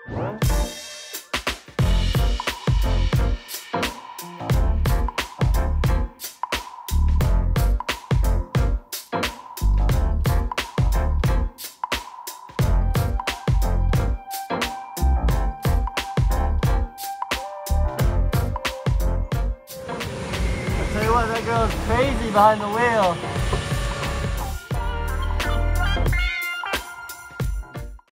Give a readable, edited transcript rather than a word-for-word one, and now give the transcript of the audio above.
Tell you what, that girl's crazy behind the wheel.